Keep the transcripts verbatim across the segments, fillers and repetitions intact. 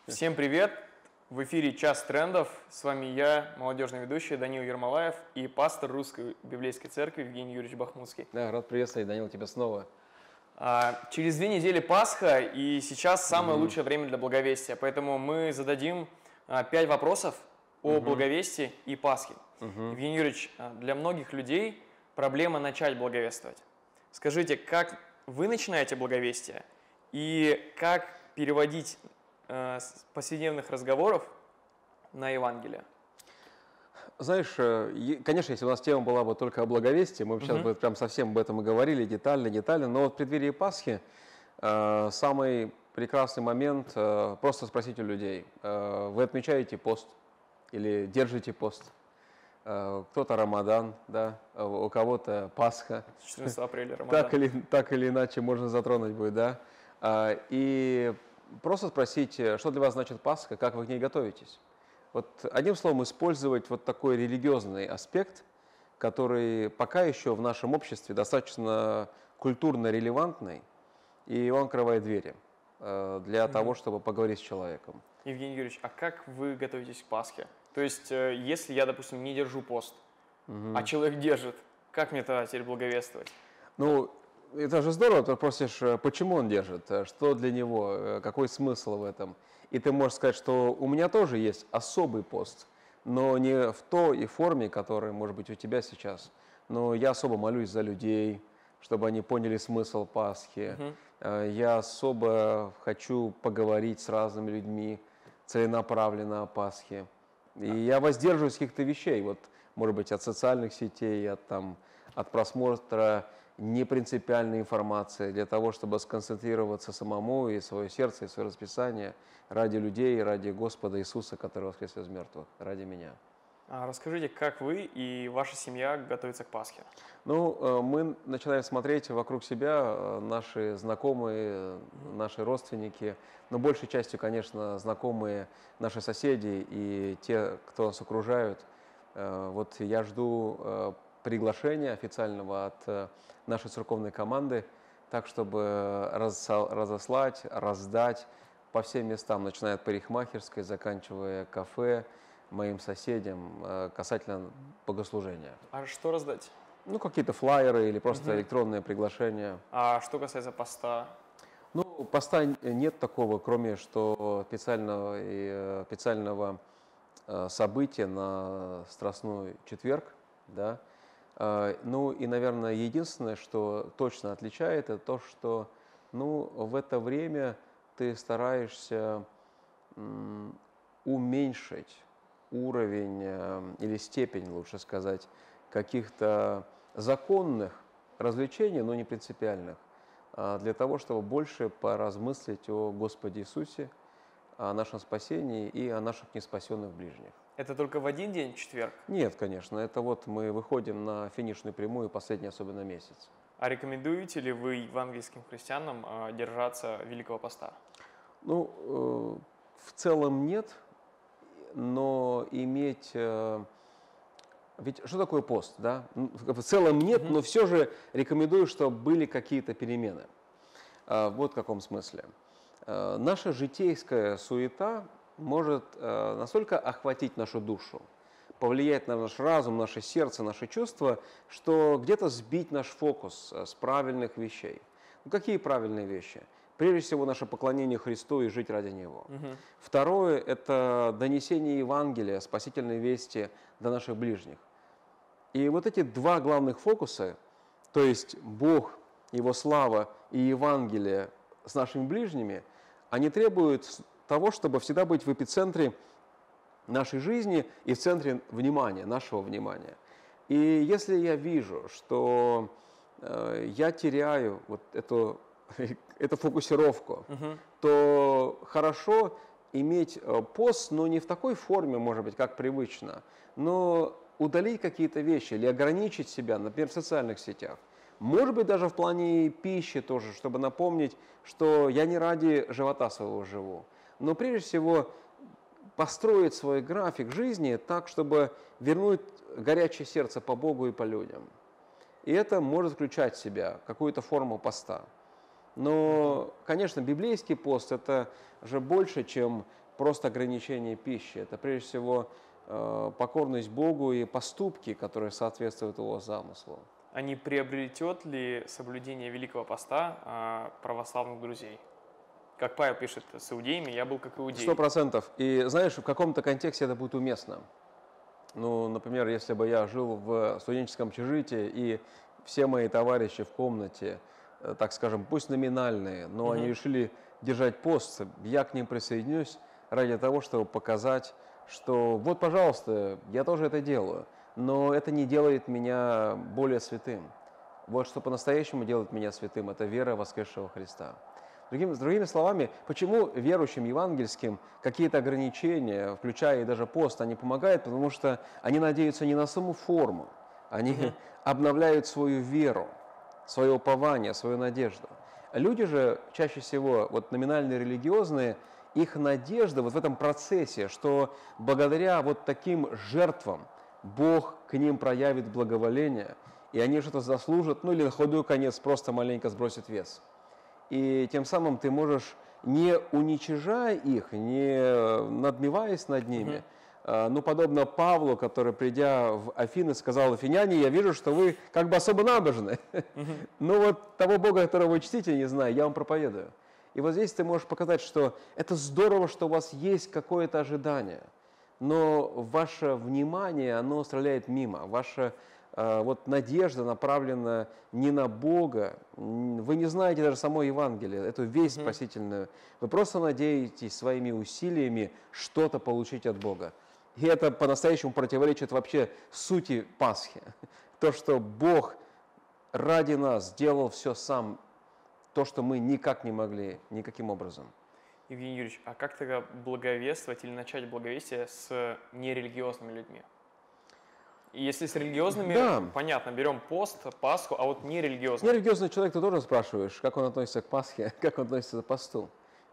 Всем привет! В эфире «Час трендов». С вами я, молодежный ведущий Данил Ермолаев и пастор Русской Библейской Церкви Евгений Юрьевич Бахмутский. Да, рад приветствовать, Данил, тебя снова. А, через две недели Пасха, и сейчас самое Мгм. лучшее время для благовестия. Поэтому мы зададим а, пять вопросов о Мгм. благовестии и Пасхе. Мгм. Евгений Юрьевич, а, для многих людей проблема начать благовествовать. Скажите, как вы начинаете благовестие и как переводить э, с повседневных разговоров на Евангелие? Знаешь, э, е- конечно, если у нас тема была бы только о благовестии, мы бы сейчас Мгм. бы прям совсем об этом и говорили, детально, детально, но вот в преддверии Пасхи э, самый прекрасный момент э, просто спросить у людей, э, вы отмечаете пост или держите пост? Э, кто-то Рамадан, да, а у кого-то Пасха. четырнадцатого апреля, Рамадан. Так или, так или иначе можно затронуть будет, да. А, И просто спросить, э, что для вас значит Пасха, как вы к ней готовитесь. Вот одним словом, использовать вот такой религиозный аспект, который пока еще в нашем обществе достаточно культурно релевантный, и он открывает двери э, для Мгм. того, чтобы поговорить с человеком. Евгений Юрьевич, а как вы готовитесь к Пасхе? То есть, э, если я, допустим, не держу пост, а человек держит, как мне тогда теперь благовествовать? Ну, это же здорово, ты просишь, э, почему он держит, э, что для него, э, какой смысл в этом. И ты можешь сказать, что у меня тоже есть особый пост, но не в той и форме, которая может быть у тебя сейчас. Но я особо молюсь за людей, чтобы они поняли смысл Пасхи. Мгм. Э, Я особо хочу поговорить с разными людьми целенаправленно о Пасхе. И я воздерживаюсь каких-то вещей, вот, может быть, от социальных сетей, от, там, от просмотра непринципиальной информации, для того, чтобы сконцентрироваться самому и свое сердце, и свое расписание ради людей, ради Господа Иисуса, который воскрес из мертвых, ради меня. А расскажите, как вы и ваша семья готовятся к Пасхе? Ну, э, мы начинаем смотреть вокруг себя, э, наши знакомые, э, наши родственники, но большей частью, конечно, знакомые, наши соседи и те, кто нас окружают. Э, Вот я жду э, приглашения официального от э, нашей церковной команды, так, чтобы разо- разослать, раздать по всем местам, начиная от парикмахерской, заканчивая кафе, моим соседям э, касательно богослужения. А что раздать? Ну, какие-то флаеры или просто Мгм. электронные приглашения. А что касается поста? Ну, поста н- нет такого, кроме что специального, и, э, специального э, события на Страстной четверг, да. Э, Ну и, наверное, единственное, что точно отличает, это то, что, ну, в это время ты стараешься м, уменьшить уровень э, или степень, лучше сказать, каких-то законных развлечений, но не принципиальных, а для того, чтобы больше поразмыслить о Господе Иисусе, о нашем спасении и о наших неспасенных ближних. Это только в один день, четверг? Нет, конечно, это вот мы выходим на финишную прямую последний особенно месяц. А рекомендуете ли вы евангельским христианам а, держаться Великого Поста? Ну, э, в целом нет, но иметь... э, Ведь что такое пост, да? Ну, В целом нет, Мгм. но все же рекомендую, чтобы были какие-то перемены. А, Вот в каком смысле. Э, Наша житейская суета может э, настолько охватить нашу душу, повлиять на наш разум, наше сердце, наши чувства, что где-то сбить наш фокус э, с правильных вещей. Ну, какие правильные вещи? Прежде всего, наше поклонение Христу и жить ради Него. Мгм. Второе – это донесение Евангелия, спасительной вести до наших ближних. И вот эти два главных фокуса, то есть Бог, Его слава и Евангелие с нашими ближними, они требуют с- того, чтобы всегда быть в эпицентре нашей жизни и в центре внимания, нашего внимания. И если я вижу, что э, я теряю вот эту, эту фокусировку, Мгм. то хорошо иметь э, пост, но не в такой форме, может быть, как привычно, но удалить какие-то вещи или ограничить себя, например, в социальных сетях. Может быть, даже в плане пищи тоже, чтобы напомнить, что я не ради живота своего живу. Но прежде всего построить свой график жизни так, чтобы вернуть горячее сердце по Богу и по людям. И это может включать в себя какую-то форму поста. Но, конечно, библейский пост – это же больше, чем просто ограничение пищи. Это прежде всего э, покорность Богу и поступки, которые соответствуют Его замыслу. А не приобретет ли соблюдение Великого Поста а, православных друзей? Как Павел пишет, с иудеями я был как иудей. Сто процентов. И знаешь, в каком-то контексте это будет уместно. Ну, например, если бы я жил в студенческом общежитии, и все мои товарищи в комнате, э, так скажем, пусть номинальные, но Мгм. они решили держать пост, я к ним присоединюсь ради того, чтобы показать, что вот, пожалуйста, я тоже это делаю, но это не делает меня более святым. Вот что по-настоящему делает меня святым – это вера в воскресшего Христа. Другими, другими словами, почему верующим евангельским какие-то ограничения, включая и даже пост, они помогают? Потому что они надеются не на саму форму, они Мгм. обновляют свою веру, свое упование, свою надежду. Люди же чаще всего, вот номинальные религиозные, их надежда вот в этом процессе, что благодаря вот таким жертвам Бог к ним проявит благоволение, и они что-то заслужат, ну или на худой конец просто маленько сбросят вес. И тем самым ты можешь, не уничижая их, не надмеваясь над ними, э, ну, подобно Павлу, который, придя в Афины, сказал: «Афиняне, я вижу, что вы как бы особо набожны. Ну вот того Бога, которого вы чтите, не знаю, я вам проповедую». И вот здесь ты можешь показать, что это здорово, что у вас есть какое-то ожидание, но ваше внимание, оно стреляет мимо, ваша э, вот надежда направлена не на Бога, м, вы не знаете даже само Евангелие, эту весть Мгм. спасительную, вы просто надеетесь своими усилиями что-то получить от Бога. И это по-настоящему противоречит вообще сути Пасхи. То, что Бог ради нас сделал все сам, то, что мы никак не могли, никаким образом. Евгений Юрьевич, а как тогда благовествовать или начать благовестие с нерелигиозными людьми? И если с религиозными, Да. понятно, берем пост, Пасху, а вот нерелигиозные. Нерелигиозный человек, ты тоже спрашиваешь, как он относится к Пасхе, как он относится к посту.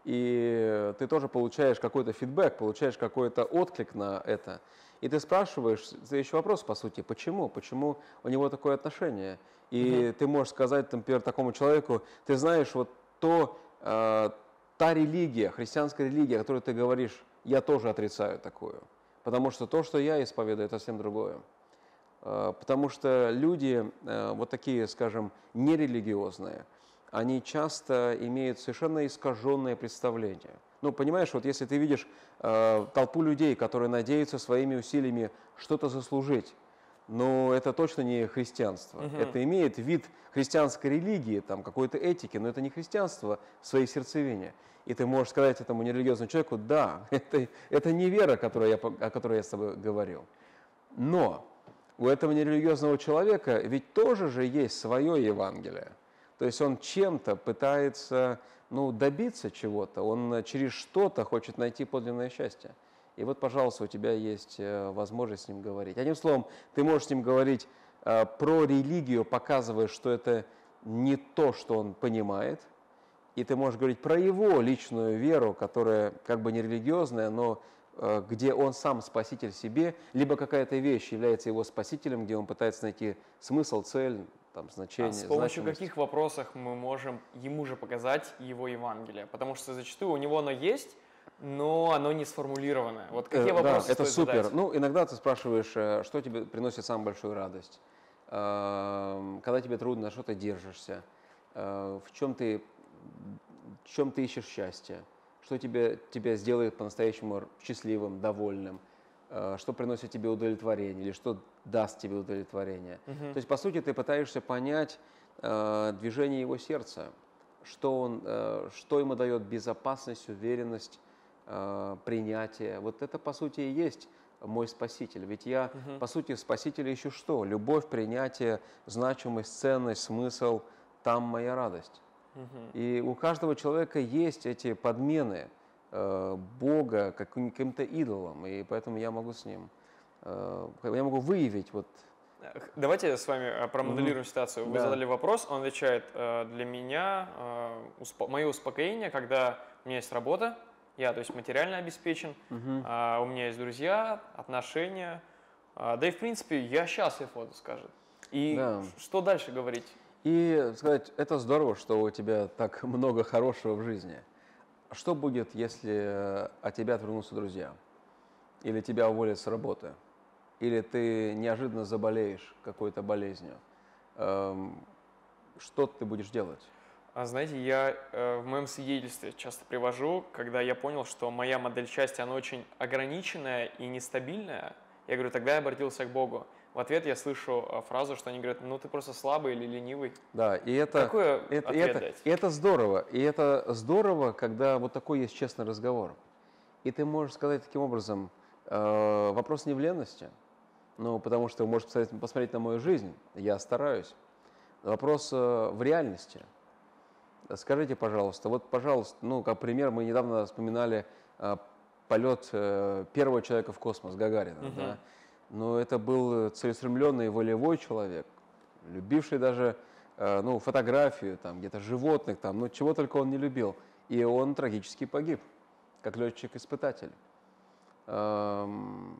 И ты тоже получаешь какой-то фидбэк, получаешь какой-то отклик на это. И ты спрашиваешь следующий вопрос, по сути, почему? Почему у него такое отношение? И Мгм. ты можешь сказать, например, такому человеку: ты знаешь, вот то, э, та религия, христианская религия, о которой ты говоришь, я тоже отрицаю такую. Потому что то, что я исповедую, это совсем другое. Э, Потому что люди, э, вот такие, скажем, нерелигиозные, они часто имеют совершенно искаженное представление. Ну, понимаешь, вот если ты видишь э, толпу людей, которые надеются своими усилиями что-то заслужить, но это точно не христианство. Мгм. Это имеет вид христианской религии, там, какой-то этики, но это не христианство в своей сердцевине. И ты можешь сказать этому нерелигиозному человеку: да, это, это не вера, которую я, по- о которой я с тобой говорил. Но у этого нерелигиозного человека ведь тоже же есть свое Евангелие. То есть он чем-то пытается, ну, добиться чего-то, он через что-то хочет найти подлинное счастье. И вот, пожалуйста, у тебя есть э, возможность с ним говорить. Одним словом, ты можешь с ним говорить э, про религию, показывая, что это не то, что он понимает, и ты можешь говорить про его личную веру, которая как бы не религиозная, но э, где он сам спаситель себе, либо какая-то вещь является его спасителем, где он пытается найти смысл, цель, там, значение, А с помощью значимость. каких вопросов мы можем ему же показать его Евангелие? Потому что зачастую у него оно есть, но оно не сформулировано. Вот какие Э, вопросы да, это стоит супер. задать? Ну, иногда ты спрашиваешь, э, что тебе приносит самую большую радость, Эм, когда тебе трудно, на что ты держишься, Э, в чем ты, в чем ты ищешь счастье, что тебе, тебя сделает по-настоящему счастливым, довольным, э, что приносит тебе удовлетворение или что даст тебе удовлетворение. Мгм. То есть, по сути, ты пытаешься понять э, движение его сердца, что, он, э, что ему дает безопасность, уверенность, э, принятие. Вот это, по сути, и есть мой спаситель. Ведь я, Мгм. по сути, в спасителе ищу что? Любовь, принятие, значимость, ценность, смысл. Там моя радость. Мгм. И у каждого человека есть эти подмены э, Бога каким- каким-то идолом, и поэтому я могу с ним, э, я могу выявить вот. Э, х- Давайте с вами э, промоделируем ситуацию. Вы Да. задали вопрос, он отвечает: э, для меня э, успо- мое успокоение, когда у меня есть работа, я, то есть, материально обеспечен, Мгм. а у меня есть друзья, отношения, а, да и, в принципе, я счастлив, вот, скажет. И Да. ш- что дальше говорить? И сказать, это здорово, что у тебя так много хорошего в жизни. что будет, если от тебя отвернутся друзья? Или тебя уволят с работы? Или ты неожиданно заболеешь какой-то болезнью? Эм, что ты будешь делать? А знаете, я э, в моем свидетельстве часто привожу, когда я понял, что моя модель счастья, она очень ограниченная и нестабильная. Я говорю, тогда я обратился к Богу. В ответ я слышу э, фразу, что они говорят, ну ты просто слабый или ленивый. Да, и это, Какой это, ответ это, дать? и это здорово. И это здорово, когда вот такой есть честный разговор. И ты можешь сказать таким образом, э, вопрос не в ленности, ну, потому что вы можете посмотреть, посмотреть на мою жизнь, я стараюсь. Вопрос э, в реальности. Скажите, пожалуйста, вот, пожалуйста, ну, как пример, мы недавно вспоминали э, полет э, первого человека в космос, Гагарина, Мгм. да? Но это был целеустремленный, волевой человек, любивший даже э, ну, фотографию, там, где-то животных, там, ну, чего только он не любил. И он трагически погиб, как летчик-испытатель. Эм,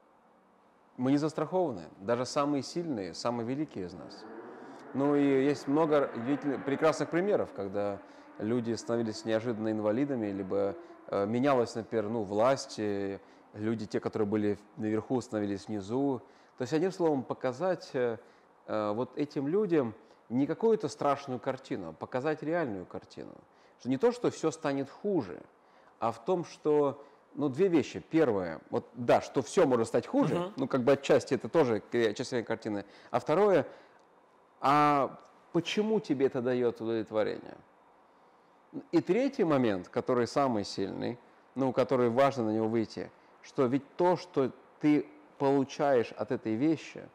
мы не застрахованы, даже самые сильные, самые великие из нас. Ну и есть много прекрасных примеров, когда люди становились неожиданно инвалидами, либо э, менялась, например, ну, власть, э, люди, те, которые были наверху, становились внизу. То есть, одним словом, показать э, э, вот этим людям не какую-то страшную картину, а показать реальную картину. Что не то, что все станет хуже, а в том, что, ну, две вещи. Первое, вот да, что все может стать хуже, Мгм. ну, как бы отчасти это тоже часть картины. А второе, а почему тебе это дает удовлетворение? И третий момент, который самый сильный, ну, который важно на него выйти, что ведь то, что ты получаешь от этой вещи,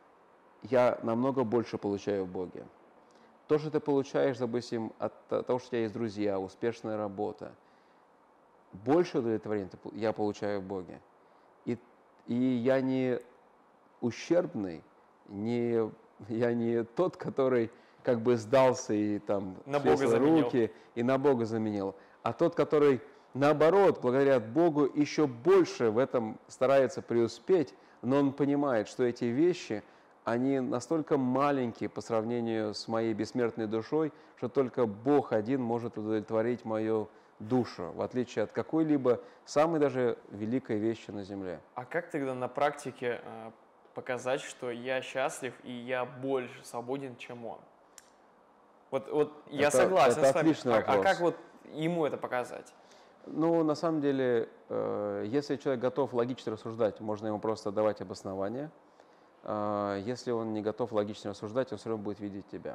я намного больше получаю в Боге. То, что ты получаешь, допустим, от того, что у тебя есть друзья, успешная работа, больше удовлетворения я получаю в Боге. И, и я не ущербный, не, я не тот, который как бы сдался и там На Бога свесил заменил. руки и на Бога заменил, а тот, который наоборот, благодаря Богу, еще больше в этом старается преуспеть, но он понимает, что эти вещи, они настолько маленькие по сравнению с моей бессмертной душой, что только Бог один может удовлетворить мою душу, в отличие от какой-либо самой даже великой вещи на земле. А как тогда на практике э, показать, что я счастлив и я больше свободен, чем он? Вот, вот я Это- согласен это с вами. отличный А, а вопрос. как вот ему это показать? Ну, на самом деле, э, если человек готов логично рассуждать, можно ему просто давать обоснование. А если он не готов логично рассуждать, он все равно будет видеть тебя.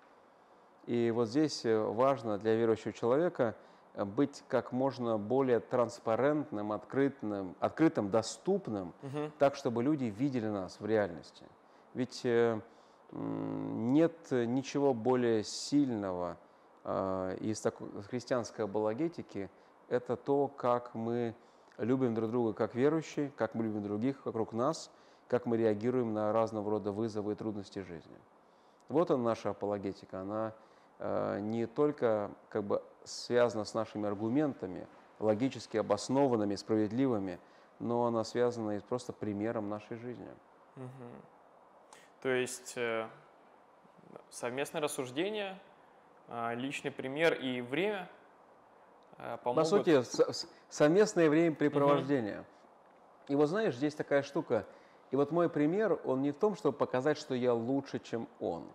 И вот здесь э, важно для верующего человека э, быть как можно более транспарентным, открытым, открытым, доступным, Мгм. так, чтобы люди видели нас в реальности. Ведь э, м, нет ничего более сильного э, из такой христианской апологетики, это то, как мы любим друг друга как верующие, как мы любим других вокруг нас, как мы реагируем на разного рода вызовы и трудности жизни. Вот она наша апологетика, она э, не только как бы связана с нашими аргументами, логически обоснованными, справедливыми, но она связана и просто примером нашей жизни. Мгм. То есть э, совместное рассуждение, э, личный пример и время э, По помогут. сути, с- с- совместное времяпрепровождение. И вот знаешь, здесь такая штука. И вот мой пример, он не в том, чтобы показать, что я лучше, чем он.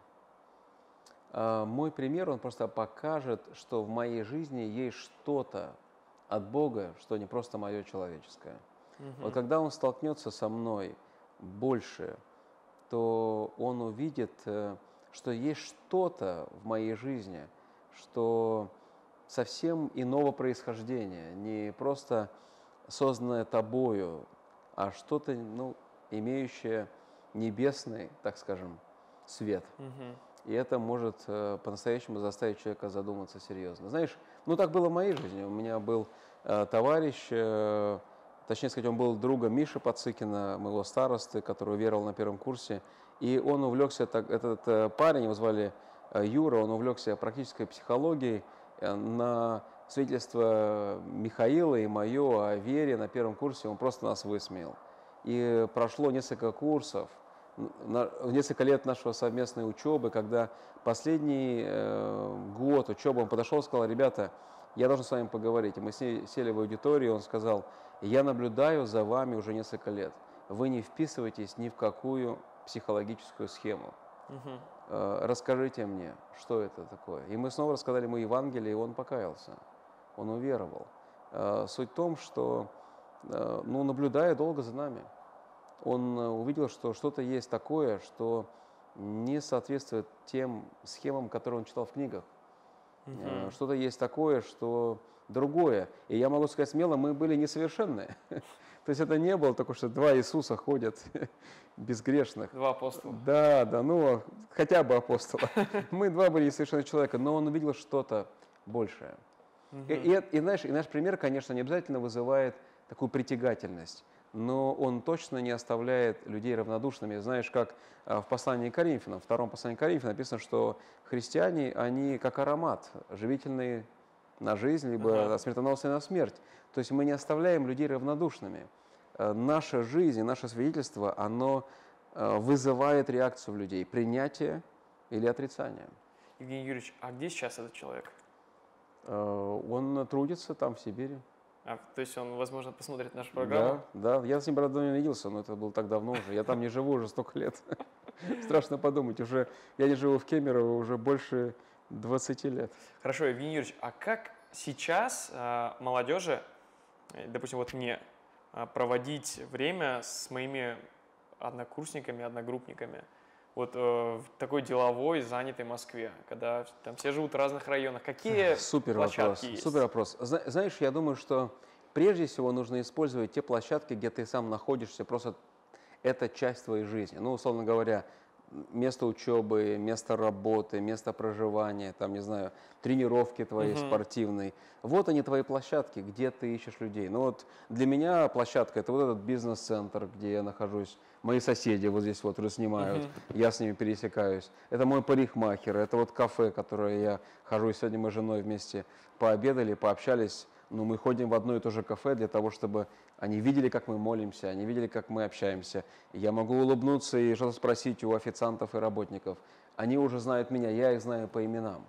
А мой пример, он просто покажет, что в моей жизни есть что-то от Бога, что не просто мое человеческое. Мгм. Вот когда он столкнется со мной больше, то он увидит, э, что есть что-то в моей жизни, что совсем иного происхождения, не просто созданное тобою, а что-то, ну, имеющее небесный, так скажем, свет. Мгм. И это может э, по-настоящему заставить человека задуматься серьезно. Знаешь, ну так было в моей жизни. У меня был э, товарищ, э, точнее сказать, он был другом Миши Пацыкина, моего старосты, который уверовал на первом курсе. И он увлекся, так, этот э, парень, его звали э, Юра, он увлекся практической психологией. Э, на свидетельство Михаила и мое о вере на первом курсе он просто нас высмеял. И прошло несколько курсов, на- несколько лет нашего совместной учебы, когда последний э, год учебы он подошел и сказал: ребята, я должен с вами поговорить. И мы с ней сели в аудиторию, и он сказал, я наблюдаю за вами уже несколько лет. Вы не вписываетесь ни в какую психологическую схему. Мгм. Э, Расскажите мне, что это такое. И мы снова рассказали ему Евангелие, и он покаялся. Он уверовал. Э, Суть в том, что, э, ну, наблюдая долго за нами, он э, увидел, что что-то есть такое, что не соответствует тем схемам, которые он читал в книгах. Э, Мгм. Что-то есть такое, что другое. И я могу сказать смело, мы были несовершенные. То есть это не было такое, что два Иисуса ходят безгрешных. Два апостола. Да, да, ну хотя бы апостола. Мы два были несовершенных человека, но он увидел что-то большее. И, Мгм. и, и, знаешь, и наш пример, конечно, не обязательно вызывает такую притягательность, но он точно не оставляет людей равнодушными. Знаешь, как а, в послании к Коринфянам, в втором послании к Коринфянам написано, что христиане, они как аромат, живительный на жизнь, либо Ага. смертоносный на смерть. То есть мы не оставляем людей равнодушными. Э, Наша жизнь, наше свидетельство, оно э, вызывает реакцию в людей, принятие или отрицание. Евгений Юрьевич, а где сейчас этот человек? Э, Он трудится там, в Сибири. А, то есть он, возможно, посмотрит нашу программу? Да, да. Я с ним, правда, не виделся, но это было так давно уже. Я там не живу уже столько лет. Страшно подумать. Уже я не живу в Кемерово уже больше двадцати лет. Хорошо, Евгений Юрьевич, а как сейчас а, молодежи, э, допустим, вот мне, а, проводить время с моими однокурсниками, одногруппниками, вот э, в такой деловой, занятой Москве, когда там все живут в разных районах? Какие Супер площадки вопрос. есть? Супер вопрос. Зна- Знаешь, я думаю, что прежде всего нужно использовать те площадки, где ты сам находишься, просто это часть твоей жизни. Ну, условно говоря, место учебы, место работы, место проживания, там, не знаю, тренировки твоей Мгм. спортивной. Вот они твои площадки, где ты ищешь людей. Ну вот для меня площадка – это вот этот бизнес-центр, где я нахожусь. Мои соседи вот здесь вот уже снимают, Мгм. я с ними пересекаюсь. Это мой парикмахер, это вот кафе, которое я хожу. И сегодня мы с женой вместе пообедали, пообщались. Ну, мы ходим в одно и то же кафе для того, чтобы они видели, как мы молимся, они видели, как мы общаемся. Я могу улыбнуться и что-то спросить у официантов и работников. Они уже знают меня, я их знаю по именам.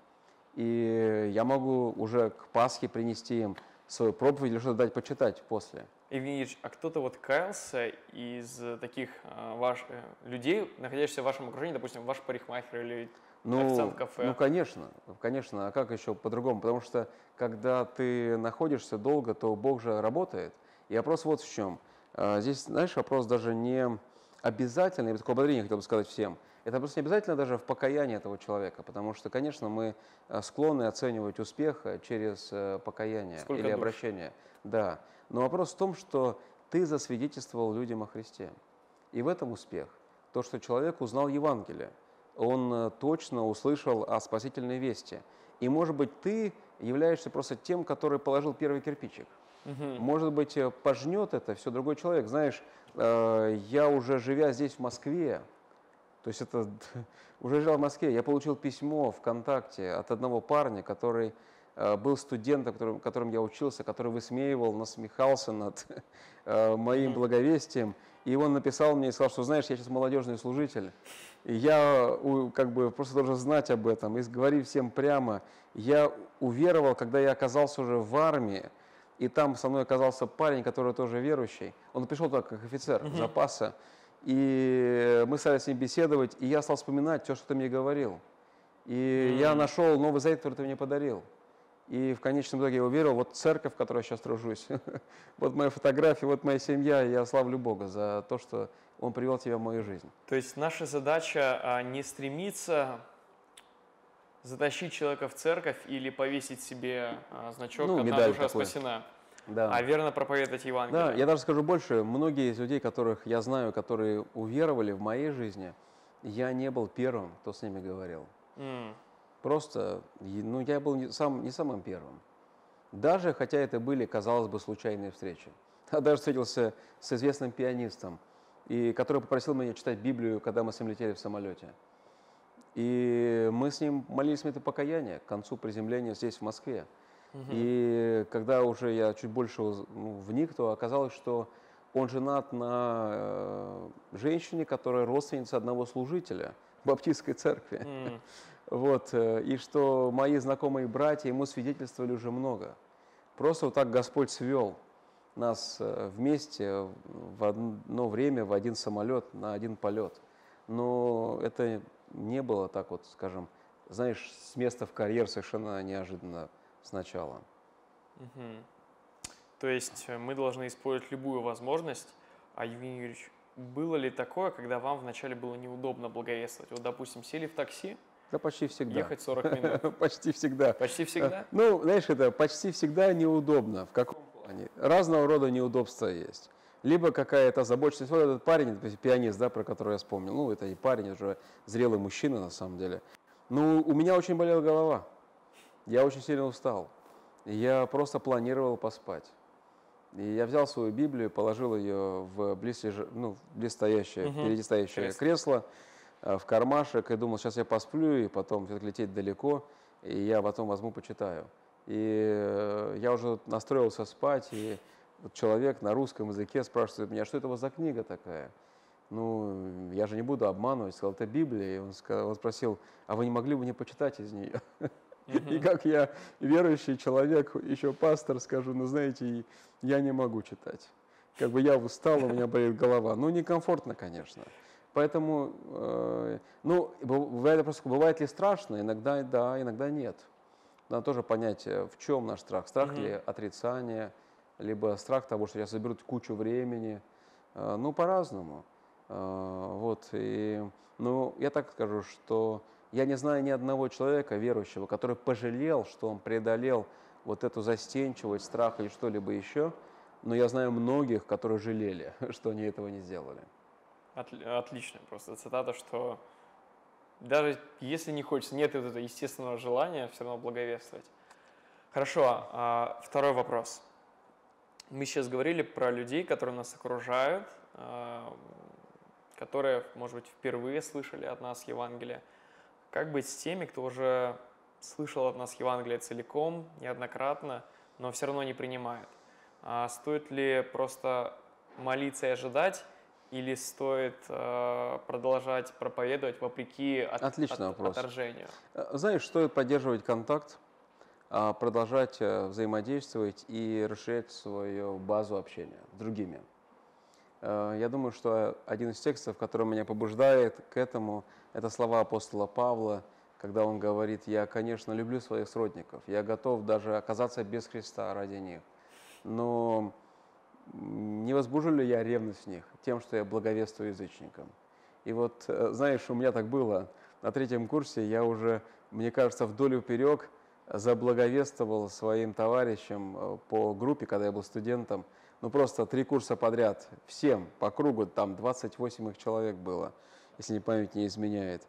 И я могу уже к Пасхе принести им свою проповедь или что-то дать почитать после. Евгений Юрьевич, а кто-то вот каялся из таких а, ваш, э, людей, находящихся в вашем окружении, допустим, ваш парикмахер или официант Ну, кафе? ну, конечно, конечно, а как еще по-другому? Потому что, когда ты находишься долго, то Бог же работает. И вопрос вот в чем. А, Здесь, знаешь, вопрос даже не обязательный, я бы такое ободрение хотел бы сказать всем. Это просто не обязательно даже в покаянии этого человека, потому что, конечно, мы а, склонны оценивать успех а, через э, покаяние Сколько или душ? обращение. Да, но вопрос в том, что ты засвидетельствовал людям о Христе. И в этом успех. То, что человек узнал Евангелие, он э, точно услышал о спасительной вести. И, может быть, ты являешься просто тем, который положил первый кирпичик. Мгм. Может быть, э, пожнет это все другой человек. Знаешь, э, я уже живя здесь, в Москве, то есть это уже жил в Москве, я получил письмо ВКонтакте от одного парня, который э, был студентом, которым, которым я учился, который высмеивал, насмехался над э, моим Мгм. благовестием. И он написал мне и сказал, что, знаешь, я сейчас молодежный служитель, и я у- как бы просто должен знать об этом, и говори всем прямо. Я уверовал, когда я оказался уже в армии, и там со мной оказался парень, который тоже верующий. Он пришел туда как офицер Мгм. запаса, и мы стали с ним беседовать, и я стал вспоминать все, что ты мне говорил. И я М. нашел Новый Завет, который ты мне подарил. И в конечном итоге я уверовал, вот церковь, в которой я сейчас тружусь, вот моя фотография, вот моя семья, и я славлю Бога за то, что Он привел тебя в мою жизнь. То есть наша задача а, не стремиться затащить человека в церковь или повесить себе а, значок Ну, «Одна медаль душа такой. спасена», Да. а верно проповедовать Да, Евангелие. я даже скажу больше, многие из людей, которых я знаю, которые уверовали в моей жизни, я не был первым, кто с ними говорил. М. Просто, и, ну, я был не, сам, не самым первым. Даже, хотя это были, казалось бы, случайные встречи. Я даже встретился с известным пианистом, и, который попросил меня читать Библию, когда мы с ним летели в самолете. И мы с ним молились минуты покаяния к концу приземления здесь, в Москве. Мгм. И когда уже я чуть больше уз- ну, вник, то оказалось, что он женат на э, женщине, которая родственница одного служителя в баптистской церкви. М. Вот, и что мои знакомые братья ему свидетельствовали уже много. Просто вот так Господь свел нас вместе в одно время, в один самолет, на один полет. Но это не было так вот, скажем, знаешь, с места в карьер совершенно неожиданно сначала. Угу. То есть мы должны использовать любую возможность. А, Евгений Юрьевич, было ли такое, когда вам вначале было неудобно благовествовать? Вот, допустим, сели в такси, да, почти всегда. Ехать сорок минут. Почти всегда. Почти всегда? Ну, знаешь, это почти всегда неудобно. В каком плане? Разного рода неудобства есть. Либо какая-то озабоченность. Вот этот парень, пианист, да, про которого я вспомнил, ну, это и парень, уже зрелый мужчина на самом деле. Ну, у меня очень болела голова. Я очень сильно устал. И я просто планировал поспать. И я взял свою Библию, положил ее в близлеж... ну, близстоящее, угу. впереди стоящее кресло. кресло, в кармашек, и думал, сейчас я посплю, и потом все-таки лететь далеко, и я потом возьму, почитаю. И я уже настроился спать, и вот человек на русском языке спрашивает меня, что это у вас за книга такая? Ну, я же не буду обманывать, сказал, это Библия. И он, сказал, он спросил, а вы не могли бы мне почитать из нее? Uh-huh. И как я верующий человек, еще пастор, скажу, ну, знаете, я не могу читать. Как бы я устал, у меня болит голова. Ну, некомфортно, конечно. Поэтому, э, ну, бывает, просто, бывает ли страшно? Иногда да, иногда нет. Надо тоже понять, в чем наш страх. Страх uh-huh. ли отрицания, либо страх того, что сейчас заберут кучу времени. Э, ну, по-разному. Э, вот, и, ну, я так скажу, что я не знаю ни одного человека верующего, который пожалел, что он преодолел вот эту застенчивость, страх или что-либо еще, но я знаю многих, которые жалели, что они этого не сделали. Отлично, просто цитата, что даже если не хочется, нет этого естественного желания все равно благовествовать. Хорошо, а второй вопрос. Мы сейчас говорили про людей, которые нас окружают, которые, может быть, впервые слышали от нас Евангелие. Как быть с теми, кто уже слышал от нас Евангелие целиком, неоднократно, но все равно не принимает? А стоит ли просто молиться и ожидать, или стоит э, продолжать проповедовать вопреки от, Отличный от, вопрос. отторжению? Знаешь, стоит поддерживать контакт, продолжать взаимодействовать и расширять свою базу общения с другими. Я думаю, что один из текстов, который меня побуждает к этому, это слова апостола Павла, когда он говорит: «Я, конечно, люблю своих сродников, я готов даже оказаться без Христа ради них, но не возбужу ли я ревность в них тем, что я благовествую язычникам?» И вот, знаешь, у меня так было. На третьем курсе я уже, мне кажется, вдоль и вперед заблаговествовал своим товарищам по группе, когда я был студентом. Ну, просто три курса подряд, всем, по кругу, там двадцать восемь их человек было, если память не изменяет.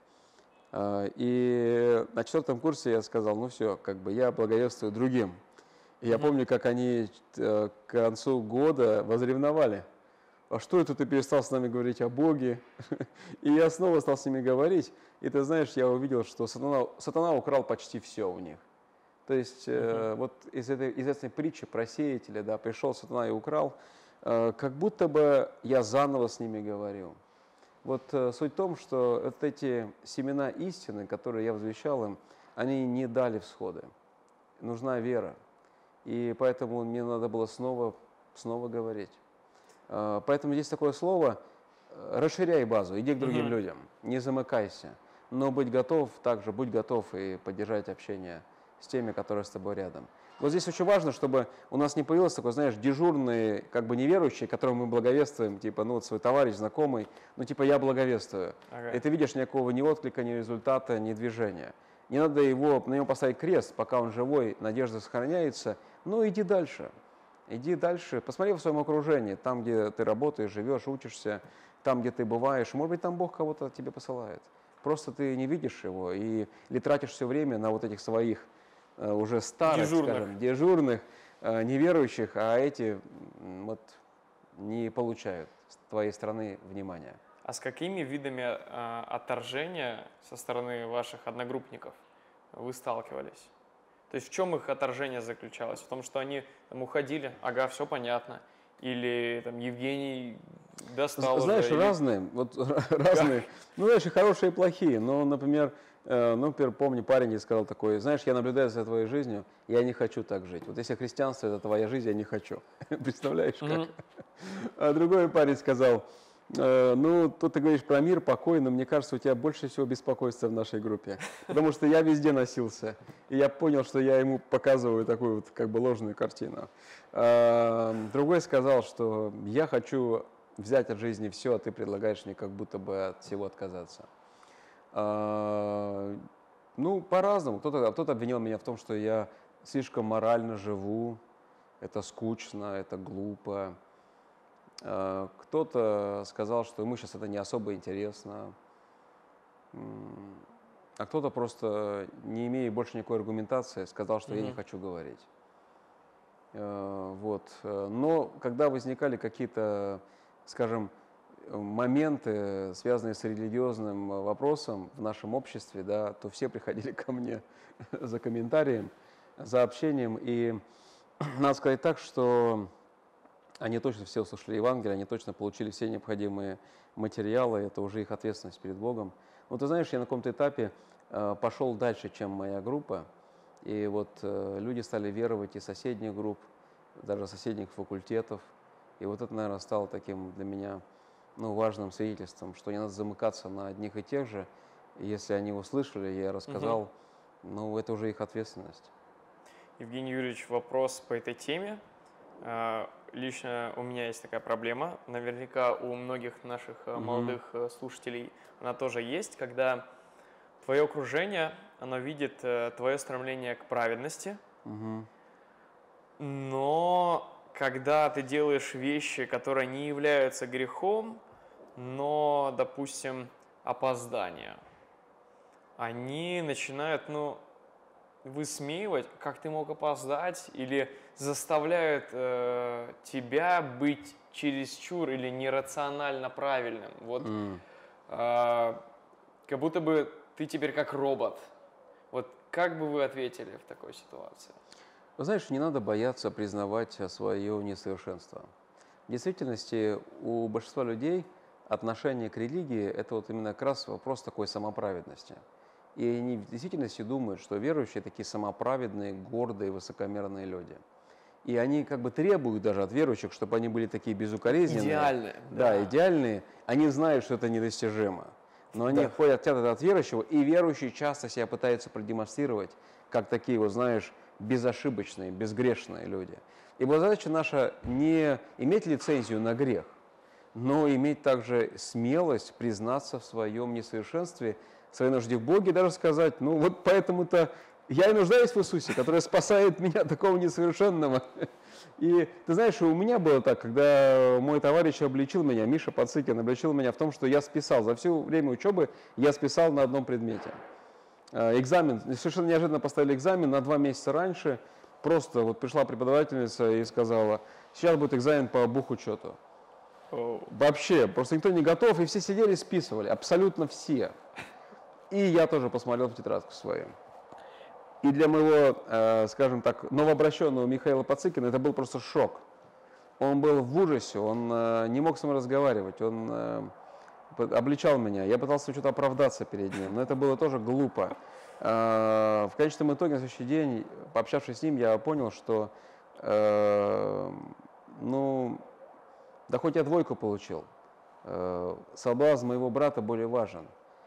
И на четвертом курсе я сказал, ну все, как бы я благовествую другим. И я помню, как они к концу года возревновали. А что это ты перестал с нами говорить о Боге? И я снова стал с ними говорить. И ты знаешь, я увидел, что сатана, сатана украл почти все у них. То есть uh-huh. э, вот из этой известной притчи про сеятеля, да, пришел сатана и украл, э, как будто бы я заново с ними говорю. Вот э, суть в том, что вот эти семена истины, которые я возвещал им, они не дали всходы. Нужна вера. И поэтому мне надо было снова, снова говорить. Э, поэтому здесь такое слово: расширяй базу, иди к другим uh-huh. людям, не замыкайся. Но быть готов, также будь готов и поддержать общение с теми, которые с тобой рядом. Вот здесь очень важно, чтобы у нас не появился такой, знаешь, дежурный, как бы неверующий, которому мы благовествуем, типа, ну вот свой товарищ, знакомый, ну типа я благовествую. Ага. И ты видишь никакого ни отклика, ни результата, ни движения. Не надо его, на него поставить крест, пока он живой, надежда сохраняется. Ну иди дальше, иди дальше, посмотри в своем окружении, там, где ты работаешь, живешь, учишься, там, где ты бываешь, может быть, там Бог кого-то тебе посылает. Просто ты не видишь его и, или тратишь все время на вот этих своих уже старых, дежурных. скажем, дежурных, неверующих, а эти вот не получают с твоей стороны внимания. А с какими видами э, отторжения со стороны ваших одногруппников вы сталкивались? То есть в чем их отторжение заключалось? В том, что они там уходили, ага, все понятно, или там Евгений достал Знаешь, уже, разные, или... вот разные, ну, знаешь, и хорошие, и плохие, но, например, Э, Ну, например, помню, парень сказал такой: знаешь, я наблюдаю за твоей жизнью, я не хочу так жить. Вот если христианство — это твоя жизнь, я не хочу. Представляешь, как? Мгм. А другой парень сказал: «Э, ну, тут ты говоришь про мир, покой, но мне кажется, у тебя больше всего беспокойства в нашей группе. Потому что я везде носился, и я понял, что я ему показываю такую вот как бы ложную картину». А, Другой сказал, что я хочу взять от жизни все, а ты предлагаешь мне как будто бы от всего отказаться. А, Ну, по-разному. Кто-то, кто-то обвинил меня в том, что я слишком морально живу, это скучно, это глупо. А, Кто-то сказал, что ему сейчас это не особо интересно. М, А кто-то просто, не имея больше никакой аргументации, сказал, что я не Мгм. хочу говорить. Э, Вот. Э, Но когда возникали какие-то, скажем, э, моменты, связанные с религиозным э, вопросом в нашем обществе, да, то все приходили ко мне за комментарием, за общением. И надо сказать так, что они точно все услышали Евангелие, они точно получили все необходимые материалы, это уже их ответственность перед Богом. Ну, ты знаешь, я на каком-то этапе э, пошел дальше, чем моя группа, и вот э, люди стали веровать из соседних групп, даже соседних факультетов, и вот это, наверное, стало таким для меня, ну, важным свидетельством, что не надо замыкаться на одних и тех же, и если они услышали, я Мгм. рассказал, ну, это уже их ответственность. Евгений Юрьевич, вопрос по этой теме. А, Лично у меня есть такая проблема. Наверняка у многих наших э, Мгм. молодых э, слушателей она тоже есть, когда твое окружение, оно видит э, твое стремление к праведности, Мгм. но когда ты делаешь вещи, которые не являются грехом, но, допустим, опоздание, они начинают, ну, высмеивать, как ты мог опоздать, или заставляют э, тебя быть чересчур или нерационально правильным. Вот М. э, как будто бы ты теперь как робот. Вот как бы вы ответили в такой ситуации? Вы знаешь, не надо бояться признавать свое несовершенство. В действительности у большинства людей отношение к религии — это вот именно как раз вопрос такой самоправедности. И они в действительности думают, что верующие такие самоправедные, гордые, высокомерные люди. И они как бы требуют даже от верующих, чтобы они были такие безукоризненные, Идеальное, да, да. идеальные. Они знают, что это недостижимо. Но они Да. ходят, хотят это от верующего, и верующие часто себя пытаются продемонстрировать, как такие, вот знаешь, безошибочные, безгрешные люди. И вот задача наша не иметь лицензию на грех, но иметь также смелость признаться в своем несовершенстве, в своей нужде в Боге, даже сказать, ну вот поэтому-то я и нуждаюсь в Иисусе, который спасает меня, такого несовершенного. И ты знаешь, у меня было так, когда мой товарищ обличил меня, Миша Пацикин, обличил меня в том, что я списал, за все время учебы я списал на одном предмете. Э, Экзамен, совершенно неожиданно поставили экзамен на два месяца раньше, просто вот пришла преподавательница и сказала, сейчас будет экзамен по бухучету. О, Вообще, просто никто не готов, и все сидели, списывали, абсолютно все. И я тоже посмотрел в тетрадку свою. И для моего, э, скажем так, новообращенного Михаила Пацикина это был просто шок. Он был в ужасе, он э, не мог со мной разговаривать, он э, п- обличал меня. Я пытался что-то оправдаться перед ним, но это было тоже глупо. Э, В конечном итоге, на следующий день, пообщавшись с ним, я понял, что, э, ну, да хоть я двойку получил, э, соблазн моего брата более важен.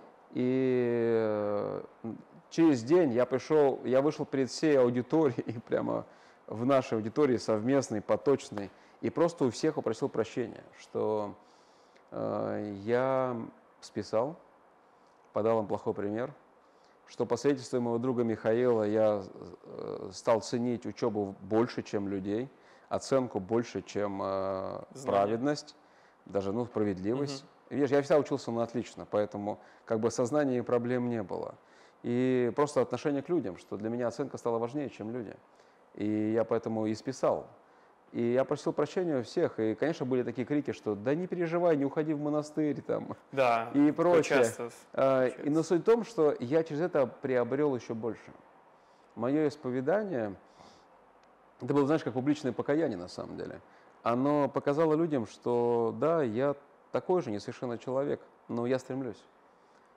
И э, через день я пришел, я вышел перед всей аудиторией, прямо в нашей аудитории совместной, поточной, и просто у всех попросил прощения, что э, я списал, подал им плохой пример, что по свидетельству моего друга Михаила я э, стал ценить учебу больше, чем людей, оценку больше, чем э, знание. праведность, даже ну, Мгм. справедливость. Видишь, я всегда учился на отлично, поэтому как бы сознания и проблем не было. И просто отношение к людям, что для меня оценка стала важнее, чем люди. И я поэтому и списал. И я просил прощения у всех. И, конечно, были такие крики, что да не переживай, не уходи в монастырь там, Да, и такое прочее. часто А, И, но случается. суть в том, что я через это приобрел еще больше. Мое исповедание, это было, знаешь, как публичное покаяние на самом деле. Оно показало людям, что да, я такой же несовершенный человек, но я стремлюсь.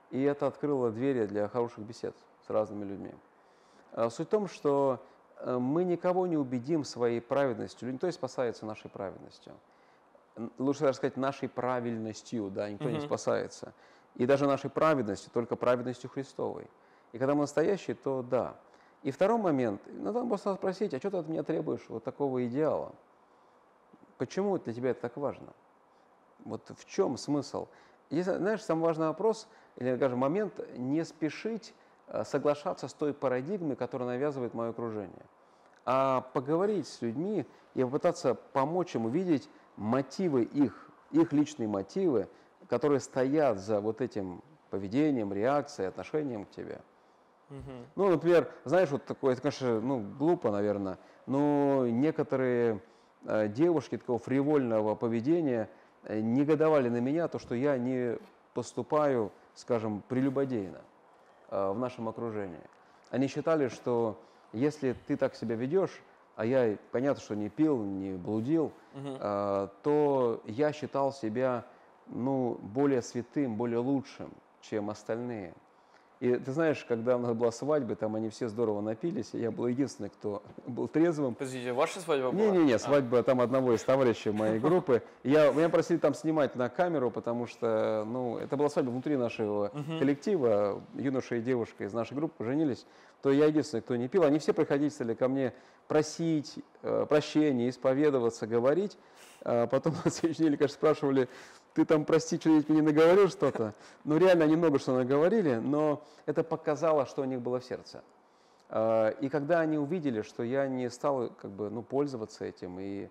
и это открыло двери для хороших бесед с разными людьми. Суть в том, что мы никого не убедим своей праведностью, никто не спасается нашей праведностью. Лучше даже сказать, нашей правильностью, да, никто не спасается. И даже нашей праведностью, только праведностью Христовой. И когда мы настоящие, то да. И второй момент, надо просто спросить, а что ты от меня требуешь вот такого идеала? Почему для тебя это так важно? Вот в чем смысл? Если, знаешь, самый важный вопрос, или, скажем, момент, не спешить соглашаться с той парадигмой, которая навязывает мое окружение, а поговорить с людьми и попытаться помочь им увидеть мотивы их, их личные мотивы, которые стоят за вот этим поведением, реакцией, отношением к тебе. Uh-huh. Ну, например, знаешь, вот такое, это, конечно, ну, глупо, наверное, но некоторые э, девушки такого фривольного поведения э, негодовали на меня, то, что я не поступаю, скажем, прелюбодейно э, в нашем окружении. Они считали, что если ты так себя ведешь, а я, понятно, что не пил, не блудил, uh-huh. э, то я считал себя, ну, более святым, более лучшим, чем остальные. И ты знаешь, когда у нас была свадьба, там они все здорово напились, и я был единственный, кто был трезвым. Подождите, ваша свадьба была? Не-не-не, свадьба а. там одного из товарищей моей группы. Я, меня просили там снимать на камеру, потому что, ну, это была свадьба внутри нашего uh-huh. коллектива, юноша и девушка из нашей группы женились, то я единственный, кто не пил. Они все приходили ко мне просить э, прощения, исповедоваться, говорить. А потом на следующей неделе, конечно, спрашивали, ты там, прости, что-нибудь мне не наговорил что-то. Ну, реально, они много что наговорили, но это показало, что у них было в сердце. И когда они увидели, что я не стал как бы, ну, пользоваться этим, и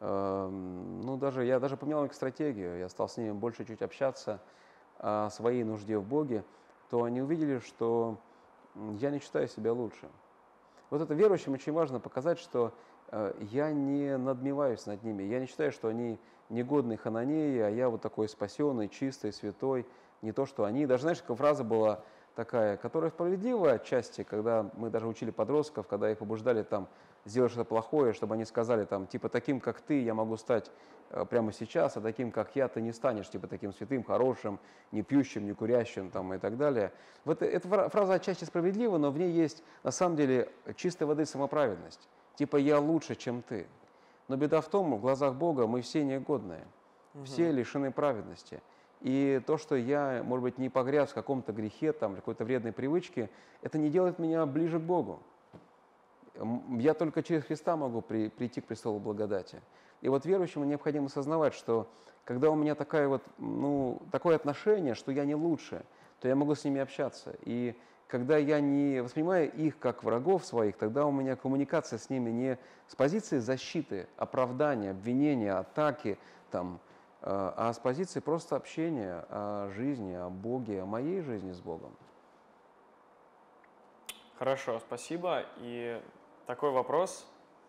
ну, даже, я даже поменял их стратегию, я стал с ними больше чуть общаться о своей нужде в Боге, то они увидели, что я не считаю себя лучше. Вот это верующим очень важно показать, что я не надмеваюсь над ними, я не считаю, что они негодные хананеи, а я вот такой спасенный, чистый, святой, не то, что они. Даже, знаешь, такая фраза была такая, которая справедлива отчасти, когда мы даже учили подростков, когда их побуждали там сделать что-то плохое, чтобы они сказали там, типа, таким, как ты, я могу стать э, прямо сейчас, а таким, как я, ты не станешь, типа, таким святым, хорошим, не пьющим, не курящим, там, и так далее. Вот эта фраза отчасти справедлива, но в ней есть, на самом деле, чистой воды самоправедность. Типа, я лучше, чем ты. Но беда в том, в глазах Бога мы все негодные, угу. все лишены праведности. И то, что я, может быть, не погряз в каком-то грехе, там, какой-то вредной привычке, это не делает меня ближе к Богу. Я только через Христа могу при, прийти к престолу благодати. И вот верующему необходимо осознавать, что когда у меня такая вот, ну, такое отношение, что я не лучше, то я могу с ними общаться. И когда я не воспринимаю их как врагов своих, тогда у меня коммуникация с ними не с позиции защиты, оправдания, обвинения, атаки, там, а с позиции просто общения о жизни, о Боге, о моей жизни с Богом. Хорошо, спасибо. И такой вопрос.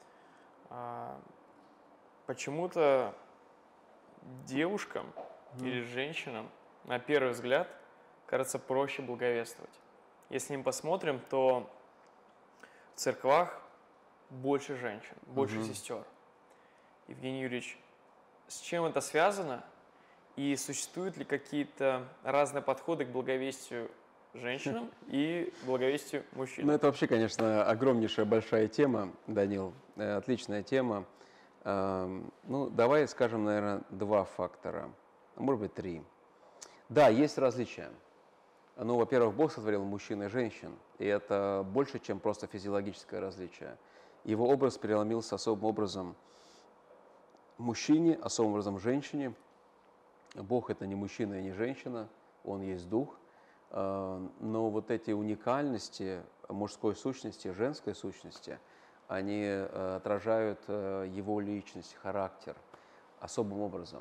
Почему-то девушкам mm. или женщинам, на первый взгляд, кажется проще благовествовать. Если мы посмотрим, то в церквах больше женщин, больше mm-hmm. сестер. Евгений Юрьевич, с чем это связано? И существуют ли какие-то разные подходы к благовестию женщинам и благовестию мужчинам? Ну, это вообще, конечно, огромнейшая большая тема, Данил, отличная тема. Ну, давай скажем, наверное, два фактора, может быть, три. Да, есть различия. Ну, во-первых, Бог сотворил мужчин и женщин, и это больше, чем просто физиологическое различие. Его образ переломился особым образом мужчине, особым образом женщине. Бог – это не мужчина и не женщина, Он есть Дух. Но вот эти уникальности мужской сущности, женской сущности, они отражают Его личность, характер особым образом.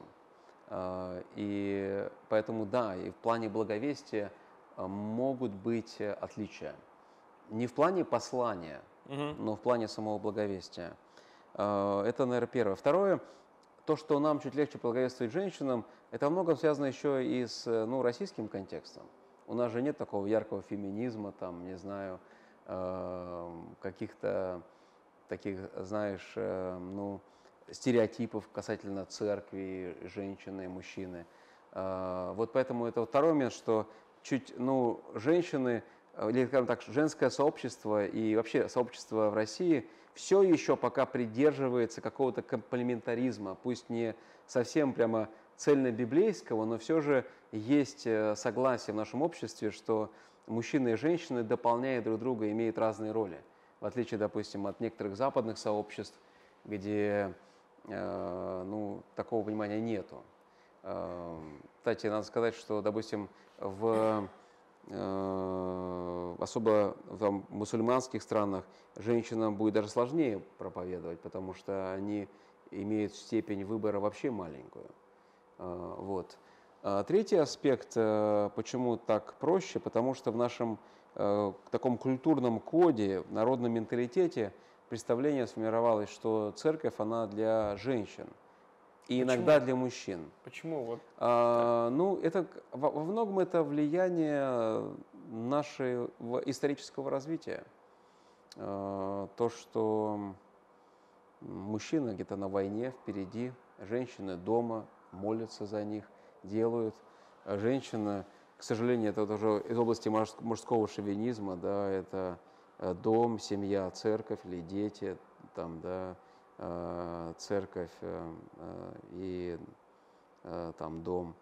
И поэтому, да, и в плане благовестия могут быть отличия. Не в плане послания, угу. но в плане самого благовестия. Это, наверное, первое. Второе, то, что нам чуть легче благовествовать женщинам, это во многом связано еще и с, ну, российским контекстом. У нас же нет такого яркого феминизма, там, не знаю, каких-то таких, знаешь, ну, стереотипов касательно церкви, женщины, мужчины. Вот поэтому это второй момент, что чуть, ну, женщины, или, скажем так, женское сообщество и вообще сообщество в России все еще пока придерживается какого-то комплементаризма, пусть не совсем прямо цельно-библейского, но все же есть согласие в нашем обществе, что мужчины и женщины, дополняя друг друга, имеют разные роли. В отличие, допустим, от некоторых западных сообществ, где э, ну, такого понимания нету. Э, кстати, надо сказать, что, допустим, в э, особо в мусульманских странах женщинам будет даже сложнее проповедовать, потому что они имеют степень выбора вообще маленькую. Э, вот. А третий аспект, э, почему так проще, потому что в нашем э, таком культурном коде, в народном менталитете представление сформировалось, что церковь, она для женщин и Почему? иногда для мужчин. Почему? Вот, А, ну, это, во, во многом это влияние нашего исторического развития. А, то, что мужчины где-то на войне впереди, женщины дома молятся за них, делают. А женщина, к сожалению, это уже из области мужского шовинизма, да, это дом, семья, церковь или дети, там, да, церковь и там дом.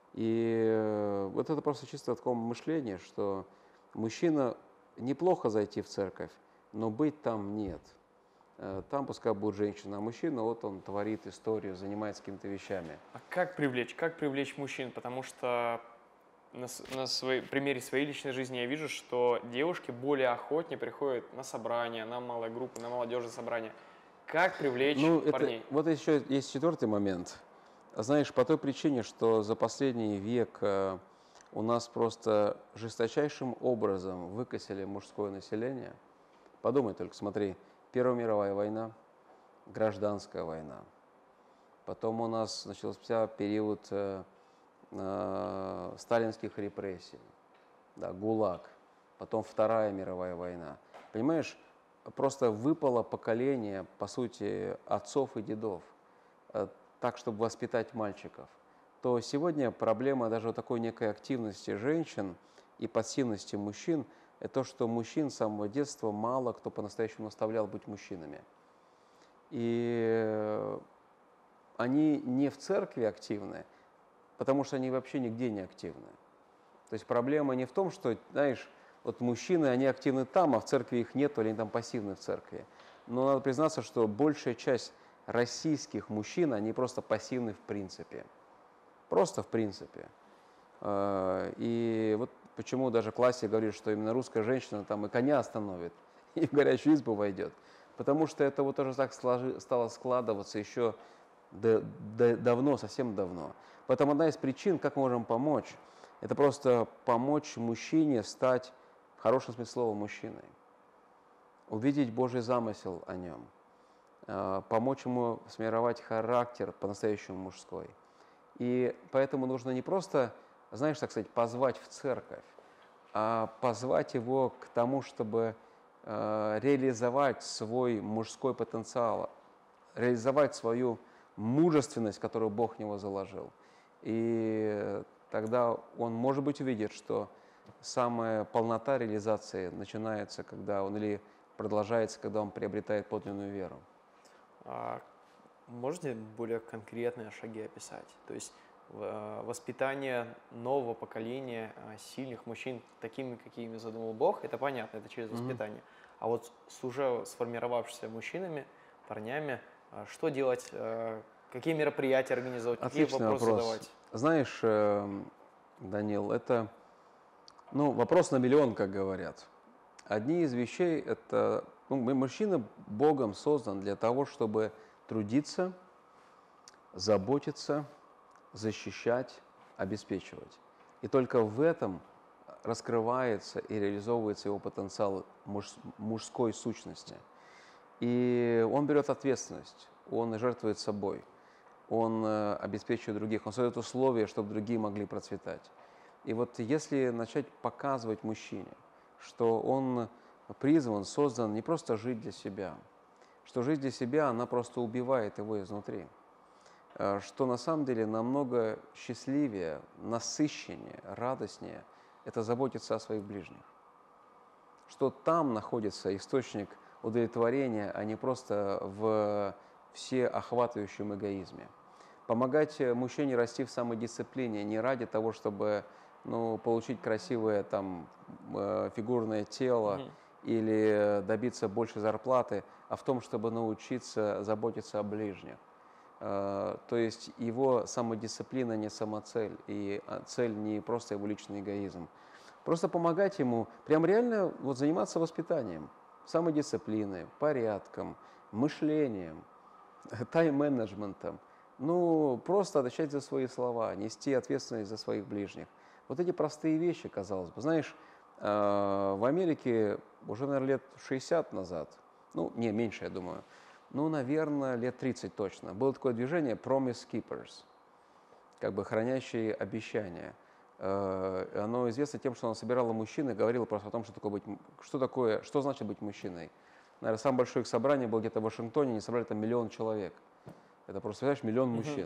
И вот это просто чисто такое мышление, что мужчина неплохо зайти в церковь, но быть там нет. Там пускай будет женщина, а мужчина, вот он творит историю, занимается какими-то вещами. А как привлечь? Как привлечь мужчин? Потому что на, на своей, примере своей личной жизни я вижу, что девушки более охотнее приходят на собрания, на малые группы, на молодежные собрания. Как привлечь ну, парней? Это, вот еще есть четвертый момент. Знаешь, по той причине, что за последний век у нас просто жесточайшим образом выкосили мужское население. Подумай только, смотри. Первая мировая война, гражданская война. Потом у нас начался период э, э, сталинских репрессий, да, ГУЛАГ. Потом Вторая мировая война. Понимаешь, просто выпало поколение, по сути, отцов и дедов, э, так, чтобы воспитать мальчиков. То сегодня проблема даже вот такой некой активности женщин и пассивности мужчин – это то, что мужчин с самого детства мало кто по-настоящему наставлял быть мужчинами. И они не в церкви активны, потому что они вообще нигде не активны. То есть проблема не в том, что, знаешь, вот мужчины, они активны там, а в церкви их нет, или они там пассивны в церкви. Но надо признаться, что большая часть российских мужчин, они просто пассивны в принципе. Просто в принципе. И вот почему даже классик говорит, что именно русская женщина там и коня остановит, и в горячую избу войдет. Потому что это вот уже так сложи, стало складываться еще до, до, давно, совсем давно. Поэтому одна из причин, как мы можем помочь, это просто помочь мужчине стать, в хорошем смысле слова, мужчиной. Увидеть Божий замысел о нем. Помочь ему сформировать характер по-настоящему мужской. И поэтому нужно не просто, знаешь, так сказать, позвать в церковь, а позвать его к тому, чтобы э, реализовать свой мужской потенциал, реализовать свою мужественность, которую Бог в него заложил. И тогда он, может быть, увидит, что самая полнота реализации начинается, когда он, или продолжается, когда он приобретает подлинную веру. А можете более конкретные шаги описать? То есть воспитание нового поколения сильных мужчин, такими, какими задумал Бог, это понятно, это через воспитание. Mm-hmm. А вот с уже сформировавшимися мужчинами, парнями, что делать, какие мероприятия организовать, Отличный какие вопросы вопрос. задавать? Знаешь, Данил, это ну, вопрос на миллион, как говорят. Одни из вещей, это ну, мужчина Богом создан для того, чтобы трудиться, заботиться, защищать, обеспечивать. И только в этом раскрывается и реализовывается его потенциал муж, мужской сущности. И он берет ответственность, он жертвует собой, он обеспечивает других, он создает условия, чтобы другие могли процветать. И вот если начать показывать мужчине, что он призван, создан не просто жить для себя, что жизнь для себя, она просто убивает его изнутри, что на самом деле намного счастливее, насыщеннее, радостнее это заботиться о своих ближних. Что там находится источник удовлетворения, а не просто в всеохватывающем эгоизме. Помогать мужчине расти в самодисциплине не ради того, чтобы ну, получить красивое там, фигурное тело Мгм. или добиться большей зарплаты, а в том, чтобы научиться заботиться о ближних. То есть его самодисциплина не самоцель, и цель не просто его личный эгоизм. Просто помогать ему, прям реально вот, заниматься воспитанием, самодисциплиной, порядком, мышлением, тайм-менеджментом. Ну, просто отвечать за свои слова, нести ответственность за своих ближних. Вот эти простые вещи, казалось бы. Знаешь, в Америке уже, наверное, лет шестьдесят назад, ну, не, меньше, я думаю, ну, наверное, лет тридцать точно, было такое движение Promise Keepers, как бы хранящие обещания. Оно известно тем, что оно собирало мужчин и говорило просто о том, что такое, быть, что такое, что значит быть мужчиной. Наверное, самое большое их собрание было где-то в Вашингтоне, они собрали там миллион человек. Это просто, знаешь, миллион Мгм. мужчин.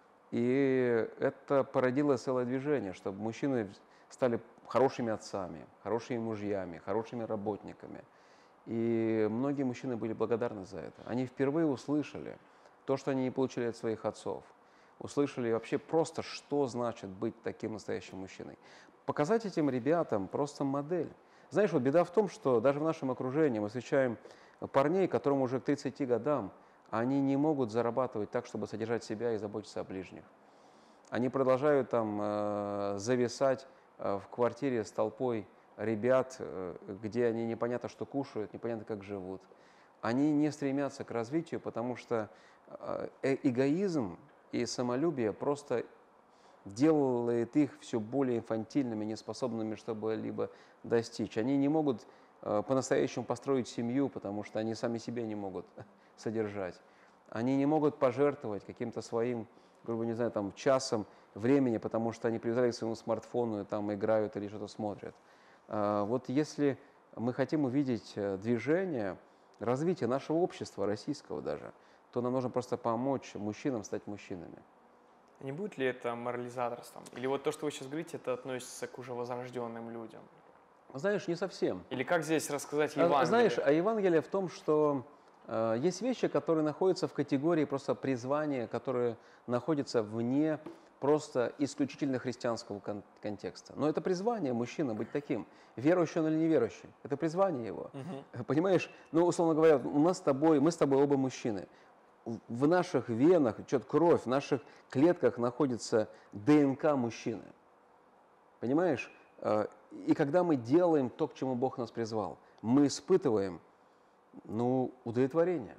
И это породило целое движение, чтобы мужчины стали хорошими отцами, хорошими мужьями, хорошими работниками. И многие мужчины были благодарны за это. Они впервые услышали то, что они не получили от своих отцов. Услышали вообще просто, что значит быть таким настоящим мужчиной. Показать этим ребятам просто модель. Знаешь, вот беда в том, что даже в нашем окружении мы встречаем парней, которым уже к тридцати годам, они не могут зарабатывать так, чтобы содержать себя и заботиться о ближних. Они продолжают там э, зависать э, в квартире с толпой ребят, э, где они непонятно что кушают, непонятно как живут. Они не стремятся к развитию, потому что э, эгоизм и самолюбие просто делает их все более инфантильными, неспособными что-либо достичь. Они не могут э, по-настоящему построить семью, потому что они сами себя не могут содержать. Они не могут пожертвовать каким-то своим, грубо не знаю, там, часом времени, потому что они привязались к своему смартфону и там играют или что-то смотрят. А, вот если мы хотим увидеть движение, развитие нашего общества, российского даже, то нам нужно просто помочь мужчинам стать мужчинами. Не будет ли это морализаторством? Или вот то, что вы сейчас говорите, это относится к уже возрожденным людям? Знаешь, не совсем. Или как здесь рассказать А, Евангелие? Знаешь, а Евангелие в том, что э, есть вещи, которые находятся в категории просто призвания, которые находятся вне просто исключительно христианского кон- контекста. Но это призвание мужчины быть таким, верующий он или неверующий. Это призвание его. Мгм. Понимаешь? Ну, условно говоря, у нас с тобой, мы с тобой оба мужчины. В в наших венах течет кровь, в наших клетках находится ДНК мужчины. Понимаешь? Э, И когда мы делаем то, к чему Бог нас призвал, мы испытываем, ну, удовлетворение.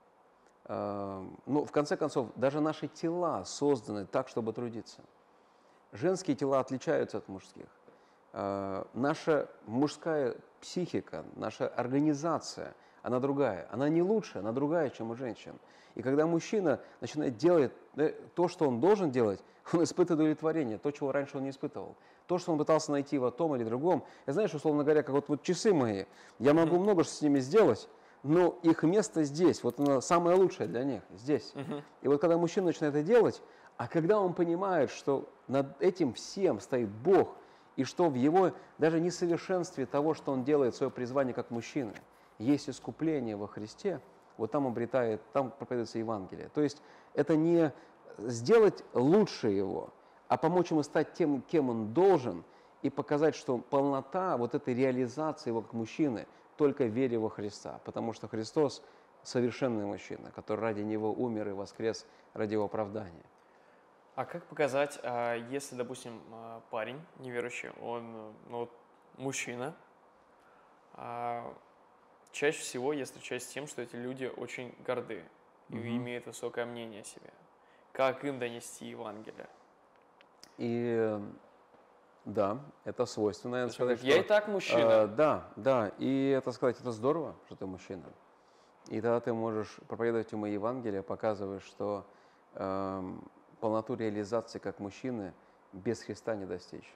Э, Ну, в конце концов, даже наши тела созданы так, чтобы трудиться. Женские тела отличаются от мужских. Э, Наша мужская психика, наша организация, она другая. Она не лучше, она другая, чем у женщин. И когда мужчина начинает делать э, то, что он должен делать, он испытывает удовлетворение, то, чего раньше он не испытывал. То, что он пытался найти в том или другом. Я знаешь, условно говоря, как вот, вот часы мои, я могу Мгм. много что с ними сделать, но их место здесь, вот оно самое лучшее для них, здесь. Мгм. И вот когда мужчина начинает это делать, а когда он понимает, что над этим всем стоит Бог, и что в его даже несовершенстве того, что он делает, свое призвание как мужчина, есть искупление во Христе, вот там обретает, там проповедуется Евангелие. То есть это не сделать лучше его, а помочь ему стать тем, кем он должен, и показать, что полнота вот этой реализации его как мужчины только в вере во Христа, потому что Христос совершенный мужчина, который ради него умер и воскрес ради его оправдания. А как показать, а, если, допустим, а, парень неверующий, он, э, ну, вот мужчина, а, чаще всего я встречаюсь с тем, что эти люди очень горды и Мгм. имеют высокое мнение о себе. Как им донести Евангелие? И э, да, это свойственно, То наверное, есть он сказать, говорит, я и что так э, мужчина. да, да, и это сказать, это здорово, что ты мужчина. И тогда ты можешь проповедовать ему Евангелие, показывая, что эм, полноту реализации как мужчины без Христа не достичь.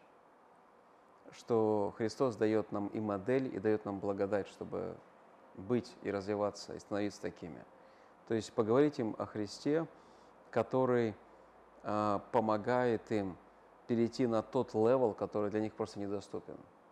Что Христос дает нам и модель, и дает нам благодать, чтобы быть и развиваться, и становиться такими. То есть поговорить им о Христе, который а, помогает им перейти на тот левел, который для них просто недоступен.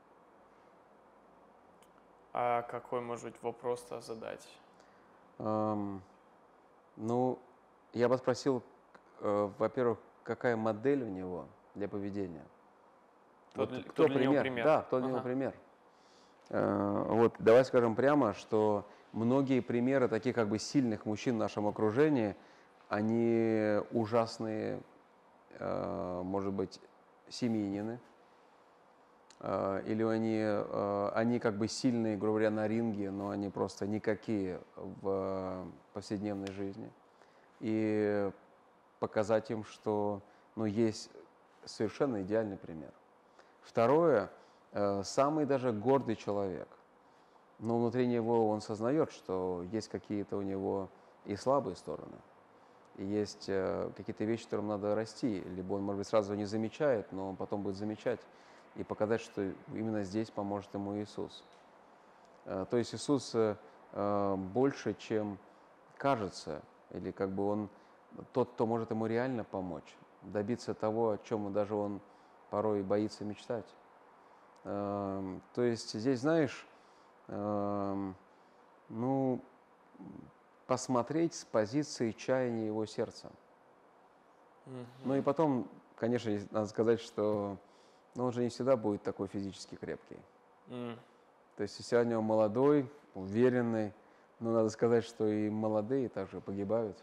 А какой, может быть, вопрос-то задать? Эм, ну, я бы спросил, э, во-первых, какая модель у него для поведения? Кто, Вот для, кто кто для него пример? пример? Да, кто для него Ага. пример? Э, вот, давай скажем прямо, что многие примеры таких как бы сильных мужчин в нашем окружении, они ужасные, э, может быть, семьянины, э, или они, э, они как бы сильные, грубо говоря, на ринге, но они просто никакие в повседневной жизни. И показать им, что ну, есть совершенно идеальный пример. Второе, э, самый даже гордый человек, но внутри него он сознает, что есть какие-то у него и слабые стороны, и есть э, какие-то вещи, которым надо расти, либо он, может быть, сразу не замечает, но он потом будет замечать и показать, что именно здесь поможет ему Иисус. Э, то есть Иисус э, э, больше, чем кажется, или как бы он тот, кто может ему реально помочь, добиться того, о чем даже он порой боится мечтать. Эм, То есть здесь, знаешь, эм, ну, посмотреть с позиции чаяния его сердца. Ну и Мгм. потом, конечно, есть- надо сказать, что ну, он же не всегда будет такой физически крепкий. М. То есть сегодня он молодой, уверенный, но надо сказать, что и молодые также погибают.